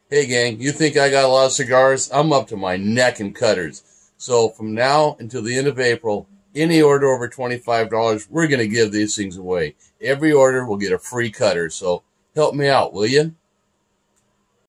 Hey gang, you think I got a lot of cigars? I'm up to my neck in cutters. So from now until the end of April, any order over $25, we're going to give these things away. Every order will get a free cutter. So help me out, will you?